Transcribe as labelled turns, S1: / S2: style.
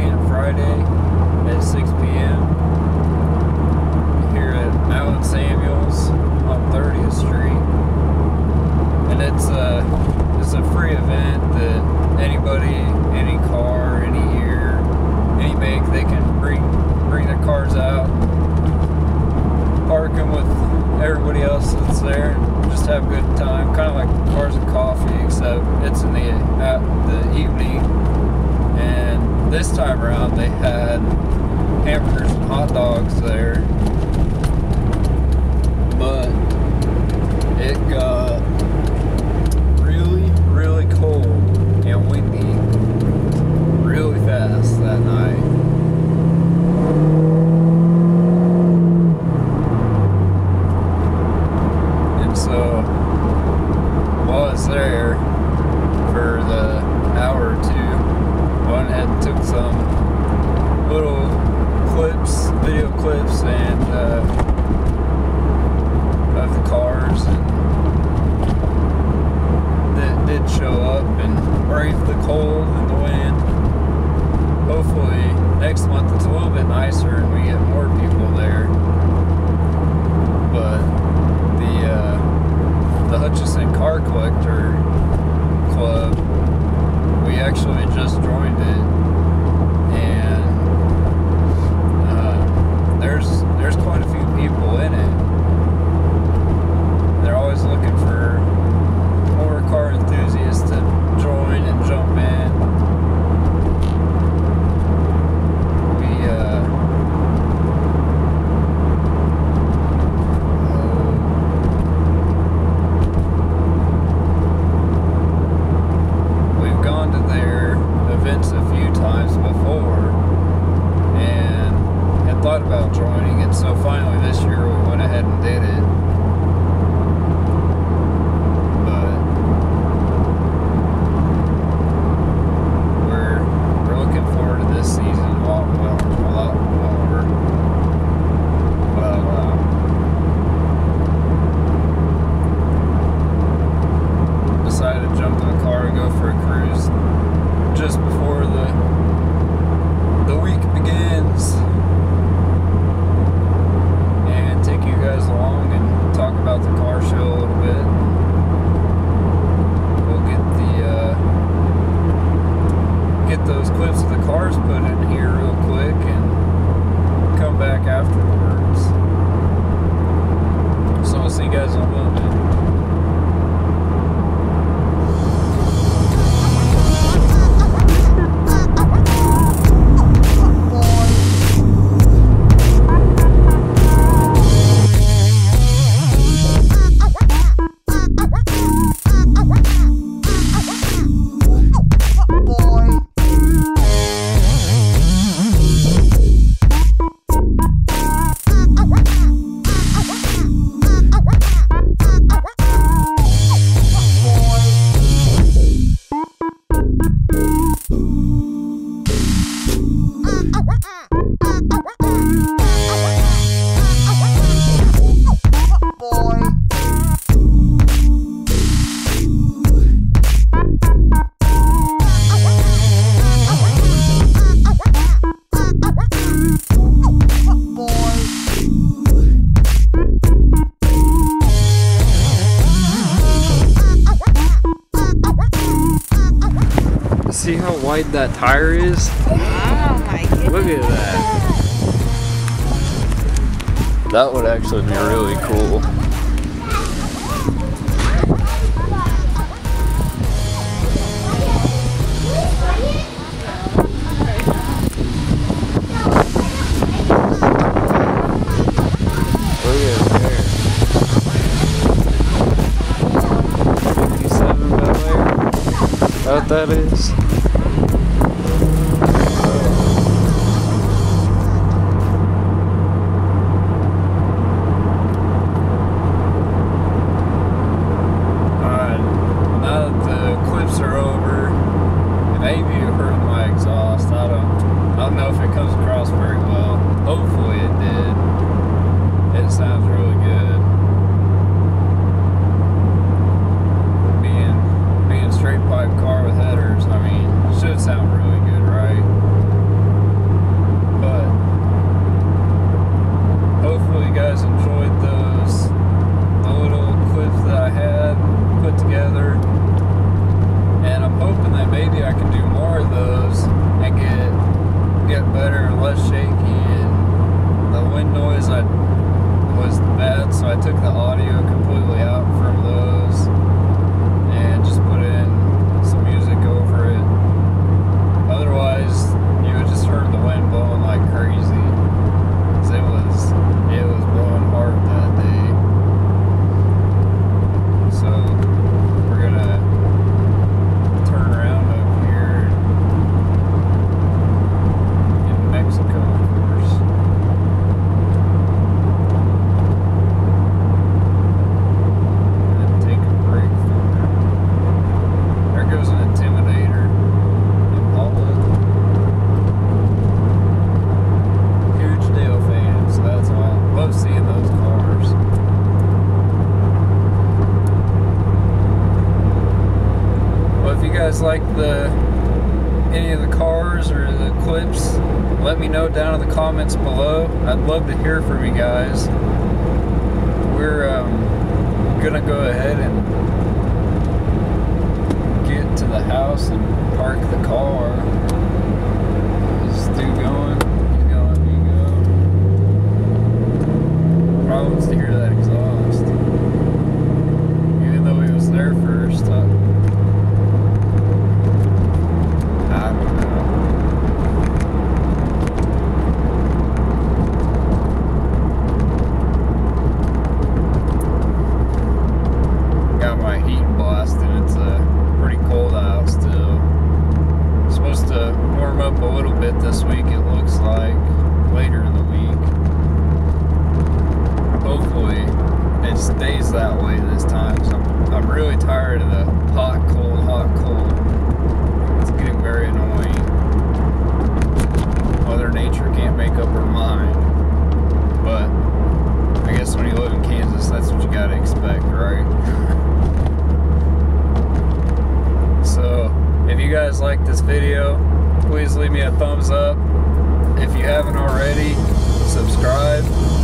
S1: weekend Friday at 6 p.m. here at Allen Samuels on 30th Street. And it's a free event that anybody, any car, any year, any make, they can bring their cars out, park them with everybody else that's there, and just have a good time. Kind of like Cars and Coffee, except it's in the evening. And this time around they had hamburgers and hot dogs there, but it got really cold and windy really fast that night. And so while I was there for the hour or two, I went ahead and took some little clips, video clips, and of the cars, and that did show up and brave the cold and the wind. Hopefully next month it's a little bit nicer and we get more people there. But the Hutchison Car Collector Club, we actually just joined it, and there's quite a few people in it. They're always looking for more car enthusiasts to join and jump in. We've gone to their events a few times before and had thought about joining it, so finally this year we went ahead and did it. Decided to jump in the car and go for a cruise just before the week begins, and take you guys along and talk about the car show a little bit. We'll get those clips of the cars put in here real quick and come back afterwards. So I'll see you guys in a little bit. See how wide that tire is?
S2: Oh my goodness.
S1: Look at that. That would actually be really cool. Look at there. 57 Bel Air. Is that what that is? Straight pipe car with headers, I mean, get better and less shaky, and the wind noise was bad, so I took the audio completely out from those and just put in some music over it. Otherwise, you would just heard the wind blowing like crazy, 'cause it was blowing hard that day. So we're gonna turn around up here in Mexico, of course. And take a break from there. There goes an Intimidator. Impala. Huge Dale fan, so that's why I love seeing those cars. Well, if you guys like any of the cars or the clips, let me know down in the comments below. I'd love to hear from you guys. We're gonna go ahead and get to the house and park the car. Is Stu going? He's going. You go. Probably wants to hear that exhaust. Even though he was there first. I don't know. Got my heat blasted. It's pretty cold out still. It's supposed to warm up a little bit this week, it looks like, later in the week. Hopefully it stays that way this time, 'cause I'm really tired of the hot, cold, hot, cold. It's getting very annoying. Mother Nature can't make up her mind. But I guess when you live in Kansas, that's what you gotta expect, right? So if you guys like this video, please leave me a thumbs up. If you haven't already, subscribe.